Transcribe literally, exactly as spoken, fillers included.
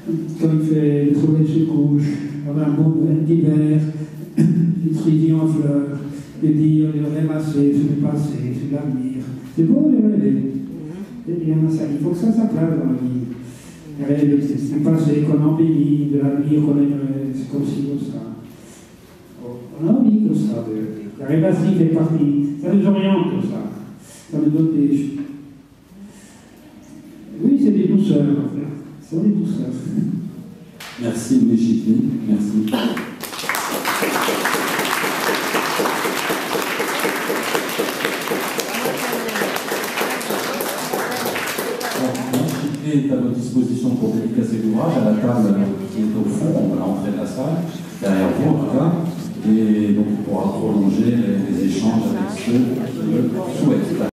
quand il fait le soleil se couche, avoir un beau d'hiver, les cerisiers en fleurs, de dire, de rêvasser sur le passé, sur l'avenir. C'est beau de rêver. C'est bien ça. Il faut que ça s'appelle dans la vie. Rêver, c'est du passé qu'on embellit, de l'avenir qu'on aimerait, c'est comme ci, comme ça. On a envie comme ça. De, la rêvasserie fait partie. Ça nous oriente comme ça. Ça nous donne des. Oui, c'est des douceurs en fait. C'est des douceurs. Merci Louis Chitny, merci. Est à votre disposition pour dédicacer l'ouvrage à la table qui est au fond, à l'entrée de la salle, derrière vous en tout cas, et donc on pourra prolonger les, les échanges avec ceux qui le souhaitent.